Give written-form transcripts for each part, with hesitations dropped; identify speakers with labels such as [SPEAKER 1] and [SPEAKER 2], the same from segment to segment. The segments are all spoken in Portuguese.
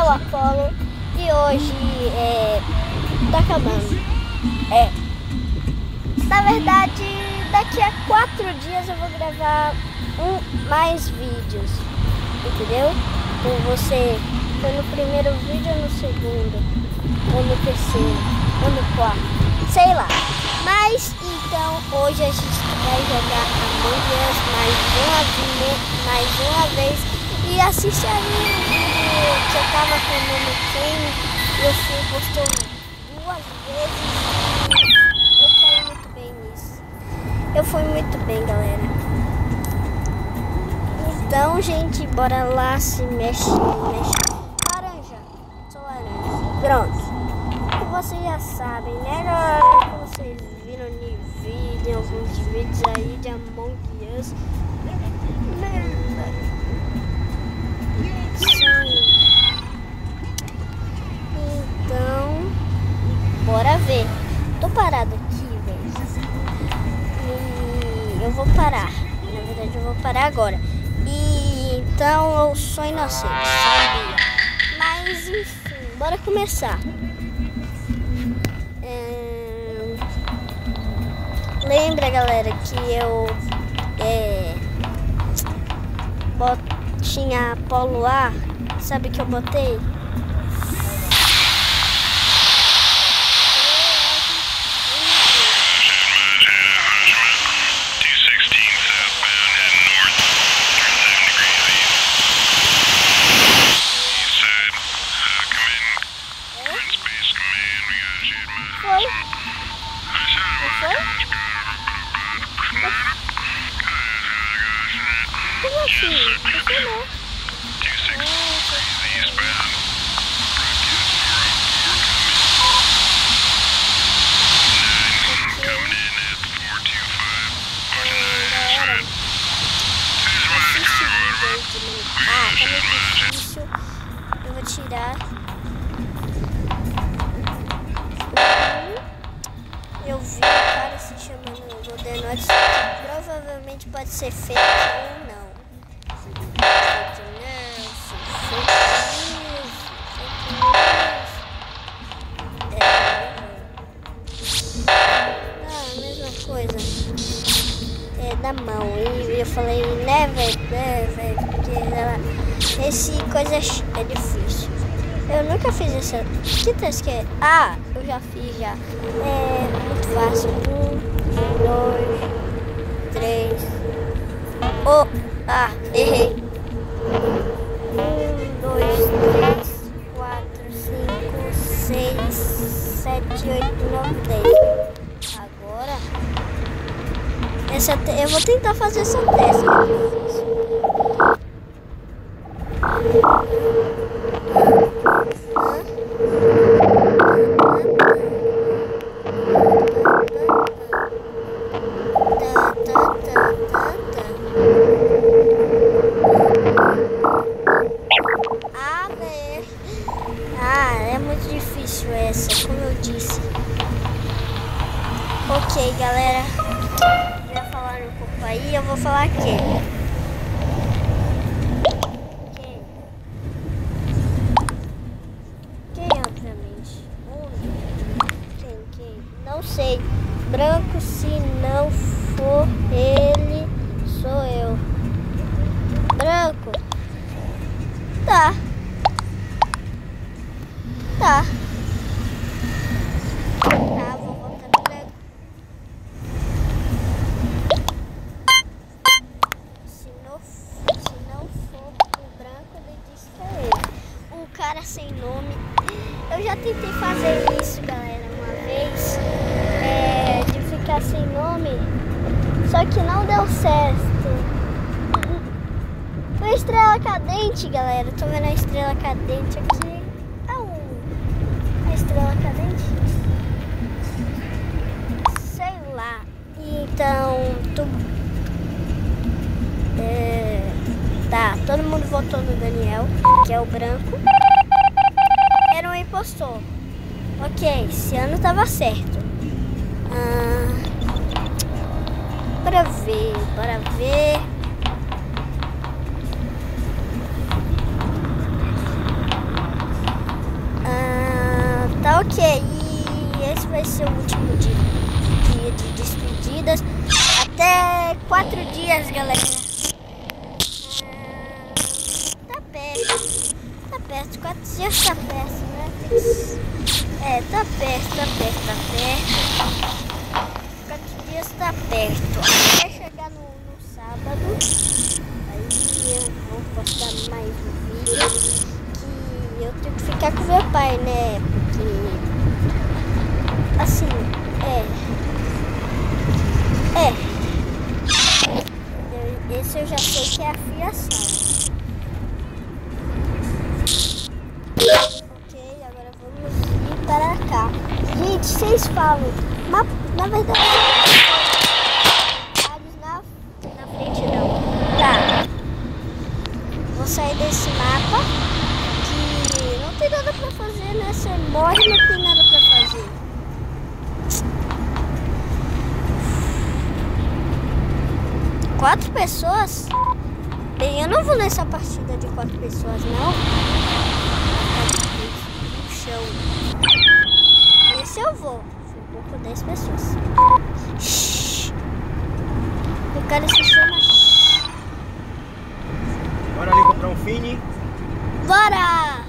[SPEAKER 1] o Apolo e hoje tá acabando. Na verdade, daqui a 4 dias eu vou gravar mais vídeos, entendeu? Com você, foi no primeiro vídeo ou no segundo, ou no terceiro, ou no quarto, sei lá. Mas então hoje a gente vai jogar Among Us mais uma vez. E assiste aí o vídeo que eu tava com o nome Ken. Eu fui postou 2 vezes. Eu caí muito bem nisso. Eu fui muito bem, galera. Então, gente, bora lá, se mexe. Laranja. Sou laranja. Pronto. Como vocês já sabem, né, galera? Como vocês viram em vídeo, em alguns vídeos aí de Among Us. Então, bora ver. Tô parado aqui, velho. E eu vou parar. Na verdade, eu vou parar agora. E então eu sou inocente, sabia? Mas enfim, bora começar. Lembra, galera, que eu tinha Apolo A? Sabe que eu botei? Eu vou tirar. Eu vi o cara se chamando Golden Notes, que provavelmente pode ser fake ou não. A mesma coisa. Da mão. E eu falei, né, velho, porque esse coisa é difícil. Eu nunca fiz essa. Que teste que é? Ah, eu já fiz já. É muito fácil. 1, 2, 3. Oh, errei. 1, 2, 3, 4, 5, 6, 7, 8, 9, 10. Agora. Eu vou tentar fazer essa teste. É muito difícil essa, como eu disse. Ok, galera. Já falaram um pouco aí, eu vou falar aqui. Quem, obviamente? Quem? Não sei. Branco, se não for ele, sou eu. Branco. Tá. Vou botar no branco. Se não for o branco, ele diz que é ele. O cara sem nome. Eu já tentei fazer isso, galera, uma vez. De ficar sem nome. Só que não deu certo. Foi a estrela cadente, galera. Tô vendo a estrela cadente aqui. Estrela cadente? Sei lá. Então, todo mundo votou no Daniel, que é o branco. Era um impostor. Ok, esse ano tava certo. Bora ver. dias, galera. Tá perto. Tá perto. 4 dias tá perto, né? Tá perto. 4 dias tá perto. Até chegar no sábado. Aí eu vou postar mais um vídeo. Que eu tenho que ficar com meu pai, né? Porque assim, esse eu já sei que é a fiação. Ok, agora vamos ir para cá. Gente, vocês falam, mas na verdade na frente não. Tá. Vou sair desse mapa que não tem nada pra fazer, né? Você morre e não tem nada pra fazer. Quatro pessoas? Bem, eu não vou nessa partida de 4 pessoas, não. No chão. Esse eu vou. Vou com 10 pessoas. O cara se chama...
[SPEAKER 2] Bora ali comprar um Fini.
[SPEAKER 1] Bora!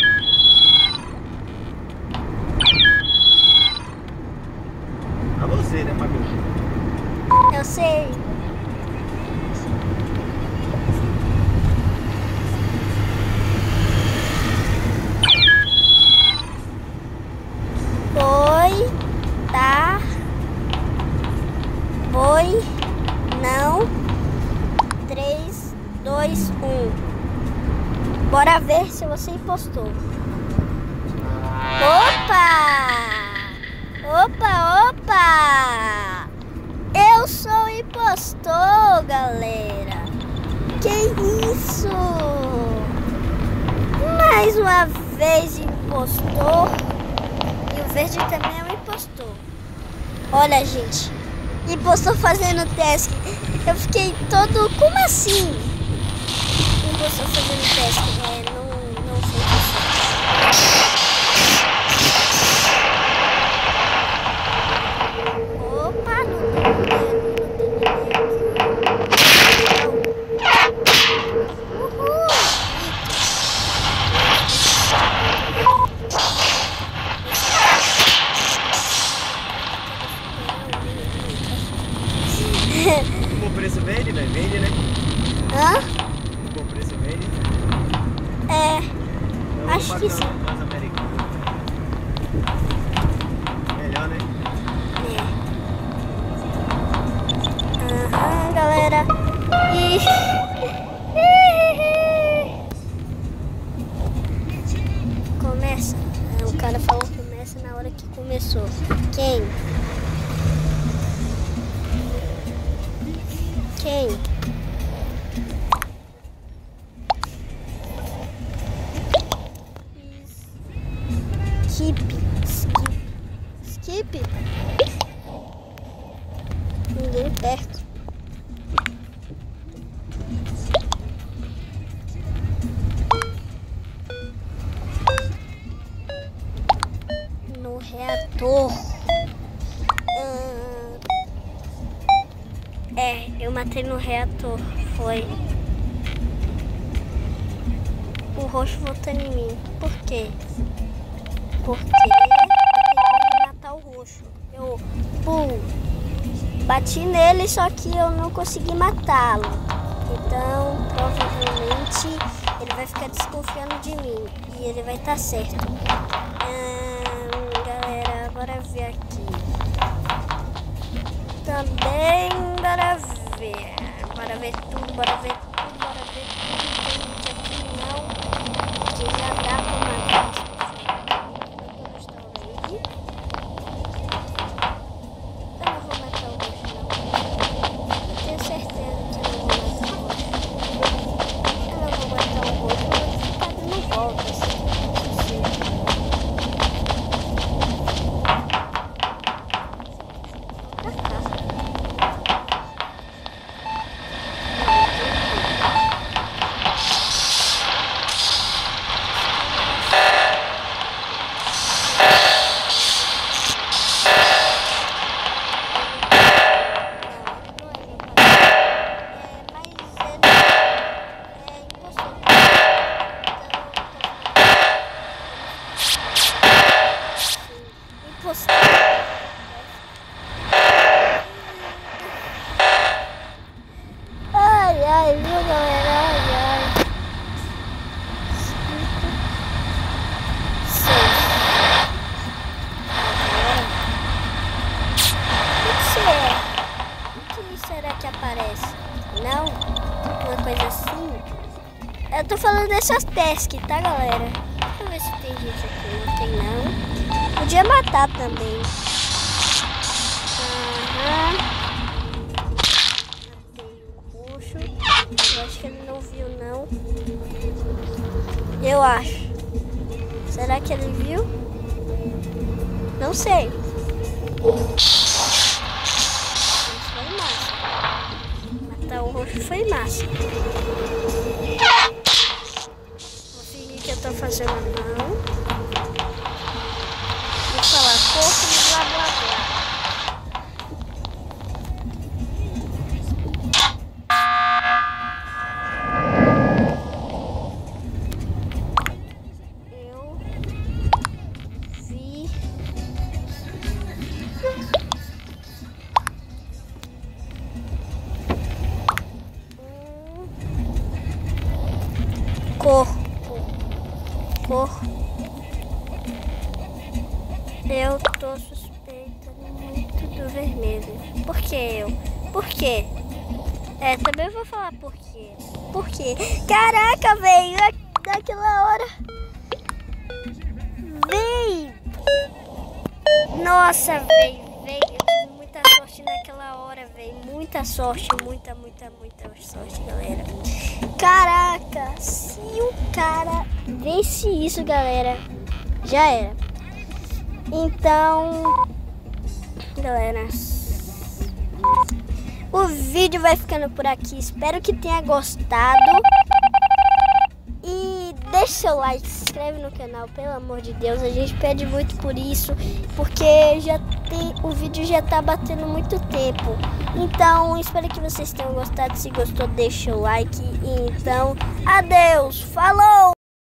[SPEAKER 2] Pra você, né, Magu?
[SPEAKER 1] Eu sei. Foi, não, 3, 2, 1. Bora ver se você impostou. Opa! Eu sou impostor, galera. Que isso? Mais uma vez impostor. E o verde também é um impostor. Olha, gente. Impostor fazendo teste. Eu fiquei todo... Como assim? Impostor fazendo teste. Não foi possível. Opa, não tem
[SPEAKER 2] O preço vende, né? Vende, né?
[SPEAKER 1] Hã?
[SPEAKER 2] O preço vende?
[SPEAKER 1] Então, acho que sim.
[SPEAKER 2] Mais americano. Melhor, né?
[SPEAKER 1] Aham, galera. Começa. O cara falou que começa na hora que começou. Quem? Skip. Ninguém perto. No reator. Eu matei no reator. Foi. O roxo voltando em mim. Por quê? Porque eu tentei matar o roxo. Eu bati nele, só que eu não consegui matá-lo. Então, provavelmente, ele vai ficar desconfiando de mim. E ele vai estar certo. Galera, bora ver aqui. Também, bora ver. Bora ver tudo, bora ver tudo. Tem aqui não. Que já dá pra matar. ai, viu, galera? Ai, ai. 5, 6. O que será que aparece? Não? Uma coisa assim? Eu tô falando dessas tasks, tá, galera? Deixa eu ver se tem gente aqui. Não tem, não. Podia matar também. Eu acho que ele não viu, não. Eu acho. Será que ele viu? Não sei. Isso foi massa. Matar o roxo foi massa. Vou fingir que eu tô fazendo não. Vou falar corpo e blá blá blá. Eu tô suspeitando muito do vermelho. Por que eu? Por quê? Também vou falar por quê. Por quê? Caraca, velho, naquela hora. Véi! Nossa, véi, eu tive muita sorte naquela hora, véi. Muita sorte, muita sorte, galera. Caraca, se o cara vence isso, galera, já era. Então, galera, o vídeo vai ficando por aqui. Espero que tenha gostado. E deixa seu like, se inscreve no canal, pelo amor de Deus. A gente pede muito por isso, porque o vídeo já tá batendo muito tempo. Então, espero que vocês tenham gostado. Se gostou, deixa o like. Então, adeus, falou!